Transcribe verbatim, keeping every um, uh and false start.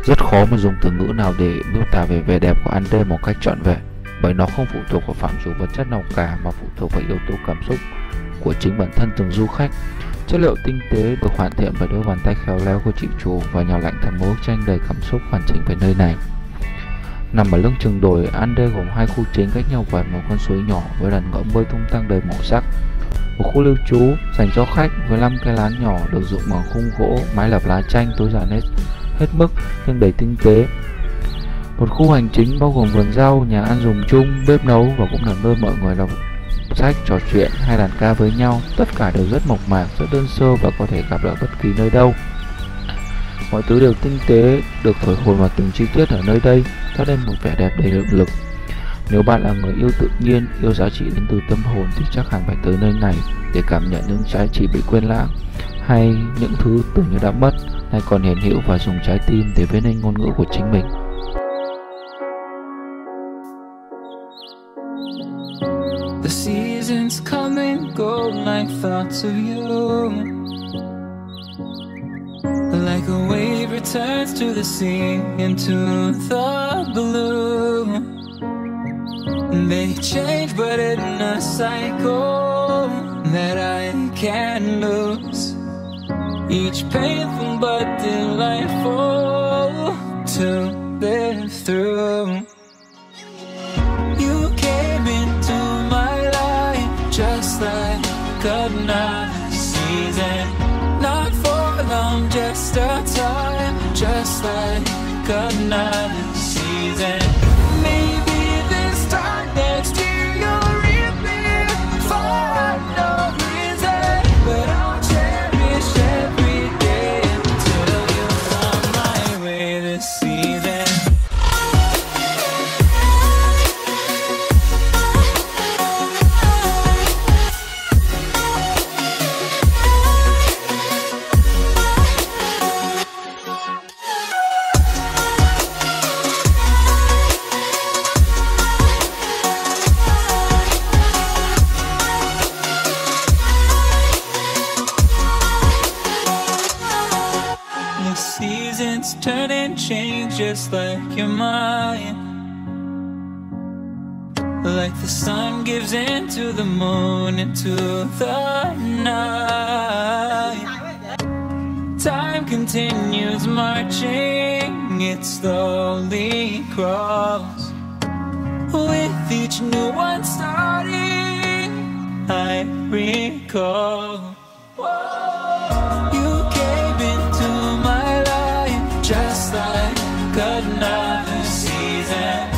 Rất khó mà dùng từ ngữ nào để miêu tả về vẻ đẹp của Ande một cách trọn vẹn, bởi nó không phụ thuộc vào phạm trù vật chất nào cả mà phụ thuộc vào yếu tố cảm xúc của chính bản thân từng du khách. Chất liệu tinh tế được hoàn thiện bởi đôi bàn tay khéo léo của chị chủ và nhào lạnh thành một bức tranh đầy cảm xúc hoàn chỉnh về nơi này. Nằm ở lưng chừng đồi, Ande gồm hai khu chính cách nhau vài một con suối nhỏ với đàn ngỗng bơi tung tăng đầy màu sắc. Một khu lưu trú dành cho khách với năm cái lán nhỏ được dựng bằng khung gỗ, mái lợp lá chanh tối giản hết, hết mức nhưng đầy tinh tế. Một khu hành chính bao gồm vườn rau, nhà ăn dùng chung, bếp nấu và cũng là nơi mọi người đọc sách, trò chuyện hay đàn ca với nhau. Tất cả đều rất mộc mạc, rất đơn sơ và có thể gặp ở bất kỳ nơi đâu. Mọi thứ đều tinh tế, được thổi hồn vào từng chi tiết ở nơi đây, tạo nên một vẻ đẹp đầy lực lực. Nếu bạn là người yêu tự nhiên, yêu giá trị đến từ tâm hồn thì chắc hẳn phải tới nơi này để cảm nhận những giá trị bị quên lãng, hay những thứ tưởng như đã mất, nay còn hiện hữu và dùng trái tim để viết nên ngôn ngữ của chính mình. The seasons come and go like thoughts of you, like a wave returns to the sea, into the blue. They change but in a cycle that I can't lose, each painful but delightful to live through. You came into my life just like another season, not for long, just a time, just like another season. Maybe this time next year you'll reappear for no reason, but I'll cherish every day until you come my way this season. Seasons turn and change just like your mind, like the sun gives into the moon, into the night. Time continues marching, it slowly crawls, with each new one starting, I recall. You came into my life just like another season,